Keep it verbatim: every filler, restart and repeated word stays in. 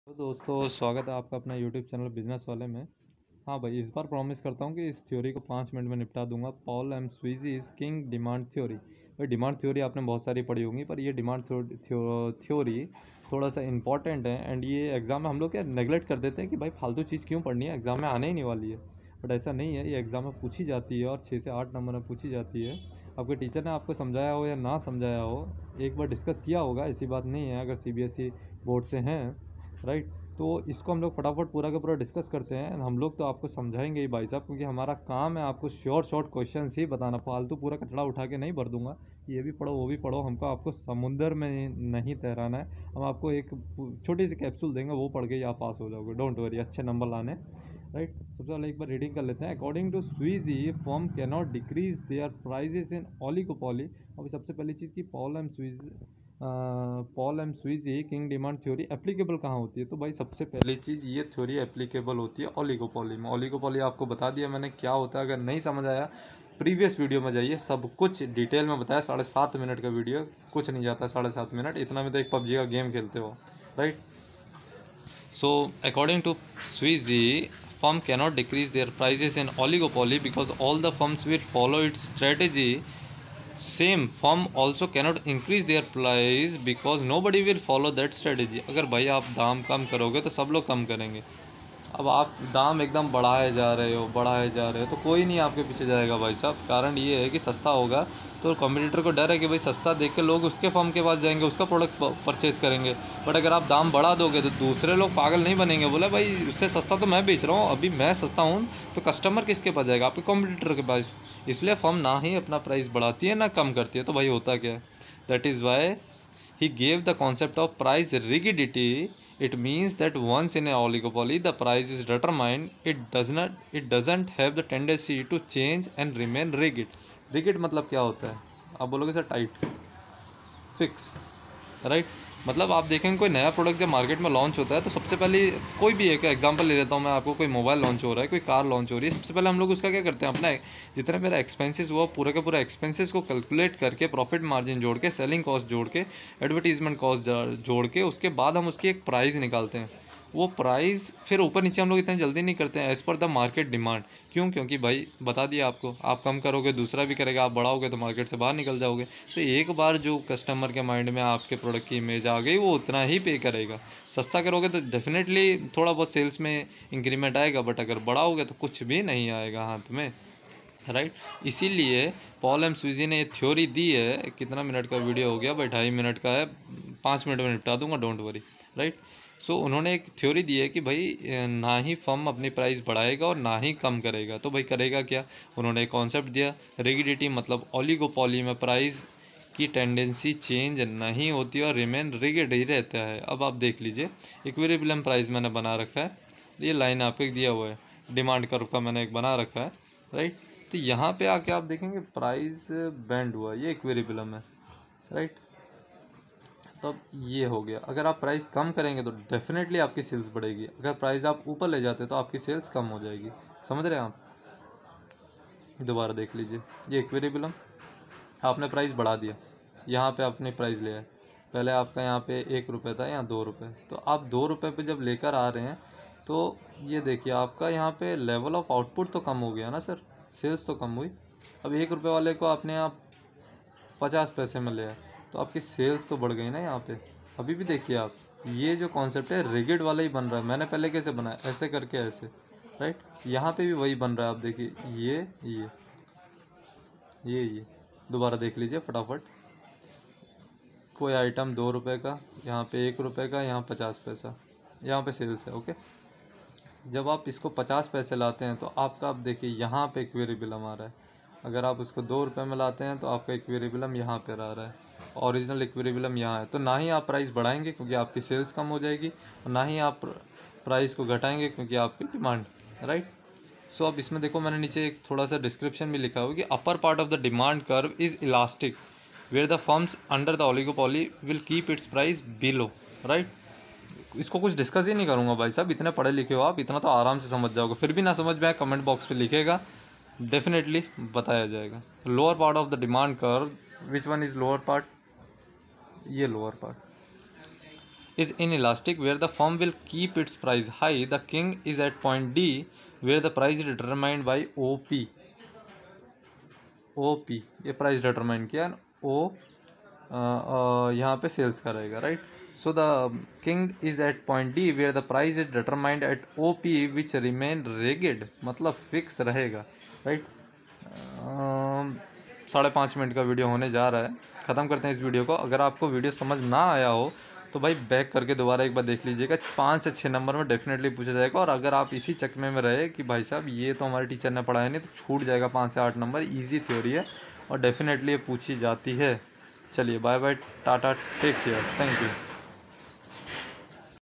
तो दोस्तों स्वागत है आपका अपना यूट्यूब चैनल बिजनेस वाले में। हाँ भाई, इस बार प्रॉमिस करता हूँ कि इस थ्योरी को पाँच मिनट में निपटा दूंगा। Paul M Sweezy is kinked demand theory. भाई डिमांड थ्योरी आपने बहुत सारी पढ़ी होंगी, पर ये डिमांड थ्योरी थोड़ा सा इंपॉर्टेंट है। एंड ये एग्ज़ाम में हम लोग क्या नेगलेक्ट कर देते हैं कि भाई फालतू चीज़ क्यों पढ़नी है, एग्ज़ाम में आने ही नहीं वाली है। बट ऐसा नहीं है, ये एग्ज़ाम में पूछी जाती है और छः से आठ नंबर में पूछी जाती है। आपके टीचर ने आपको समझाया हो या ना समझाया हो, एक बार डिस्कस किया होगा, ऐसी बात नहीं है। अगर C B S E board से हैं, राइट, तो इसको हम लोग फटाफट पूरा का पूरा डिस्कस करते हैं। हम लोग तो आपको समझाएंगे ही भाई साहब, क्योंकि हमारा काम है आपको शॉर्ट शॉर्ट क्वेश्चन ही बताना। फालतू पूरा कचड़ा उठा के नहीं भर दूंगा, ये भी पढ़ो वो भी पढ़ो। हमको आपको समुंदर में नहीं तैराना है। हम आपको एक छोटी सी कैप्सूल देंगे, वो पढ़ के आप पास हो जाओगे। डोंट वरी, अच्छे नंबर लाने, राइट। सबसे पहले एक बार रीडिंग कर लेते हैं। According to Sweezy, firm can not decrease their prices in oligopoly. अभी सबसे पहली चीज़ की Paul and Sweezy Paul M Sweezy kinked demand theory applicable कहाँ होती है। तो भाई सबसे पहली चीज़, ये थ्योरी एप्लीकेबल होती है ओलिगोपॉली में। ओलिगोपॉली आपको बता दिया मैंने क्या होता है। अगर नहीं समझ आया, प्रीवियस वीडियो में जाइए, सब कुछ डिटेल में बताया। साढ़े सात मिनट का वीडियो, कुछ नहीं जाता साढ़े सात मिनट, इतना में तो एक पबजी का गेम खेलते हो, right. So according to Sweezy, firm cannot decrease their prices in oligopoly because all the firms will follow its strategy. Same firm also cannot increase their price because nobody will follow that strategy. अगर भाई आप दाम कम करोगे तो सब लोग कम करेंगे। अब आप दाम एकदम बढ़ाए जा रहे हो बढ़ाए जा रहे हो तो कोई नहीं आपके पीछे जाएगा भाई साहब। कारण ये है कि सस्ता होगा तो कॉम्पिटिटर को डर है कि भाई सस्ता देख के लोग उसके फर्म के पास जाएंगे, उसका प्रोडक्ट परचेज़ करेंगे। बट अगर आप दाम बढ़ा दोगे तो दूसरे लोग पागल नहीं बनेंगे, बोले भाई उससे सस्ता तो मैं बेच रहा हूँ, अभी मैं सस्ता हूँ, तो कस्टमर किसके पास जाएगा? आपके कॉम्पिटिटर के पास। इसलिए फर्म ना ही अपना प्राइस बढ़ाती है ना कम करती है। तो भाई होता क्या है, that is why he gave the concept of price rigidity. It means that once in a oligopoly the price is determined, it does not it doesn't have the tendency to change and remain rigid. Rigid मतलब क्या होता है? आप बोलोगे sir tight, fix, right. मतलब आप देखेंगे कोई नया प्रोडक्ट जब मार्केट में लॉन्च होता है तो सबसे पहले, कोई भी एक एग्जांपल ले लेता हूँ मैं आपको, कोई मोबाइल लॉन्च हो रहा है, कोई कार लॉन्च हो रही है, सबसे पहले हम लोग उसका क्या करते हैं, अपना जितना मेरा एक्सपेंसेस हुआ पूरा का पूरा एक्सपेंसेस को कैलकुलेट करके, प्रॉफिट मार्जिन जोड़ के, सेलिंग कॉस्ट जोड़ के, एडवर्टीजमेंट कॉस्ट जोड़ के, उसके बाद हम उसकी एक प्राइस निकालते हैं। वो प्राइस फिर ऊपर नीचे हम लोग इतनी जल्दी नहीं करते हैं, as per the market demand. क्यों? क्योंकि भाई बता दिया आपको, आप कम करोगे दूसरा भी करेगा, आप बढ़ाओगे तो मार्केट से बाहर निकल जाओगे। तो एक बार जो कस्टमर के माइंड में आपके प्रोडक्ट की इमेज आ गई, वो उतना ही पे करेगा। सस्ता करोगे तो डेफिनेटली थोड़ा बहुत सेल्स में इंक्रीमेंट आएगा, बट अगर बढ़ाओगे तो कुछ भी नहीं आएगा हाथ में, राइट। इसीलिए पॉल एम स्वीजी ने ये थ्योरी दी है। कितना मिनट का वीडियो हो गया भाई? ढाई मिनट का है, पाँच मिनट में निपटा दूंगा, don't worry, right. So so, उन्होंने एक थ्योरी दी है कि भाई ना ही फर्म अपनी प्राइस बढ़ाएगा और ना ही कम करेगा। तो भाई करेगा क्या? उन्होंने एक कॉन्सेप्ट दिया, रिगिडिटी, मतलब ओलिगोपॉली में प्राइस की टेंडेंसी चेंज नहीं होती और रिमेन रिगिड ही रहता है। अब आप देख लीजिए, इक्विलिब्रियम प्राइस मैंने बना रखा है, ये लाइन आपको एक दिया हुआ है, डिमांड कर्व का मैंने एक बना रखा है, राइट। तो यहाँ पे आके आप देखेंगे प्राइस बैंड हुआ, ये इक्विलिब्रियम है, राइट। तो अब ये हो गया। अगर आप प्राइस कम करेंगे तो डेफिनेटली आपकी सेल्स बढ़ेगी, अगर प्राइस आप ऊपर ले जाते तो आपकी सेल्स कम हो जाएगी। समझ रहे हैं आप? दोबारा देख लीजिए, ये इक्विलिब्रियम, आपने प्राइस बढ़ा दिया, यहाँ पे आपने प्राइस लिया है, पहले आपका यहाँ पे एक रुपये था, यहाँ दो रुपये, तो आप दो रुपये पे जब लेकर आ रहे हैं तो ये देखिए आपका यहाँ पे लेवल ऑफ आउटपुट तो कम हो गया ना सर, सेल्स तो कम हुई। अब एक रुपये वाले को आपने यहाँ पचास पैसे में लिया, तो आपकी सेल्स तो बढ़ गई ना यहाँ पे। अभी भी देखिए आप, ये जो कॉन्सेप्ट है रिगिड वाला ही बन रहा है। मैंने पहले कैसे बनाया, ऐसे करके ऐसे, राइट। यहाँ पे भी वही बन रहा है। आप देखिए ये ये ये ये दोबारा देख लीजिए फटाफट। कोई आइटम दो रुपये का, यहाँ पे एक रुपये का, यहाँ पचास पैसा, यहाँ पे सेल्स है, ओके। जब आप इसको पचास पैसे लाते हैं तो आपका, आप देखिए यहाँ पे इक्विलिब्रियम आ रहा है। अगर आप उसको दो रुपये में लाते हैं तो आपका इक्विलिब्रियम यहाँ पर आ रहा है, ओरिजिनल इक्विलिब्रियम यहाँ है। तो ना ही आप प्राइस बढ़ाएंगे क्योंकि आपकी सेल्स कम हो जाएगी, और ना ही आप प्राइस को घटाएंगे क्योंकि आपकी डिमांड, राइट। सो अब इसमें देखो, मैंने नीचे एक थोड़ा सा डिस्क्रिप्शन भी लिखा हुआ कि upper part of the demand curve is elastic where the firms under the oligopoly will keep its price below, right. इसको कुछ डिस्कस ही नहीं करूँगा भाई साहब, इतने पढ़े लिखे हो आप, इतना तो आराम से समझ जाओगे। फिर भी ना समझ में आए, कमेंट बॉक्स पे लिखेगा, डेफिनेटली बताया जाएगा। Lower part of the demand curve, which one is lower part? ये lower part, is inelastic where the firm will keep its price high. The king is at point D where the price is determined by O P. O P ये price determine किया, O यहाँ पे sales का रहेगा, right. So the kink is at point D where the price is determined at O P which remain rigid, मतलब fix रहेगा, right. साढ़े पाँच मिनट का वीडियो होने जा रहा है, ख़त्म करते हैं इस वीडियो को. अगर आपको वीडियो समझ ना आया हो तो भाई बैक करके दोबारा एक बार देख लीजिएगा. पाँच से छः नंबर में डेफिनेटली पूछा जाएगा. और अगर आप इसी चकमे में रहे कि भाई साहब ये तो हमारे टीचर ने पढ़ाया नहीं, तो छूट जाएगा पाँच से आठ नंबर. इजी थ्योरी है और डेफिनेटली ये पूछी जाती है. चलिए bye bye, tata, take care, thank you.